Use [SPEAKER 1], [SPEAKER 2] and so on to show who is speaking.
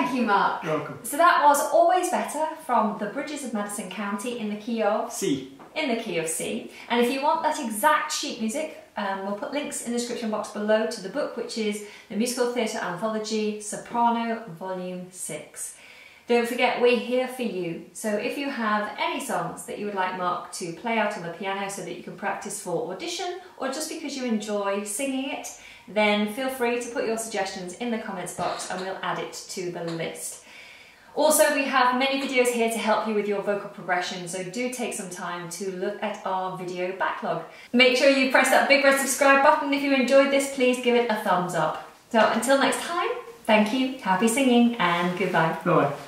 [SPEAKER 1] Thank you, Mark.
[SPEAKER 2] You're welcome.
[SPEAKER 1] So that was Always Better from The Bridges of Madison County in the key of
[SPEAKER 2] C.
[SPEAKER 1] In the key of C. And if you want that exact sheet music, we'll put links in the description box below to the book, which is the Musical Theatre Anthology, Soprano, Volume 6. Don't forget, we're here for you. So if you have any songs that you would like Mark to play out on the piano so that you can practice for audition, or just because you enjoy singing it, then feel free to put your suggestions in the comments box and we'll add it to the list. Also, we have many videos here to help you with your vocal progression, so do take some time to look at our video backlog. Make sure you press that big red subscribe button. If you enjoyed this, please give it a thumbs up. So until next time, thank you, happy singing, and goodbye.
[SPEAKER 2] Bye.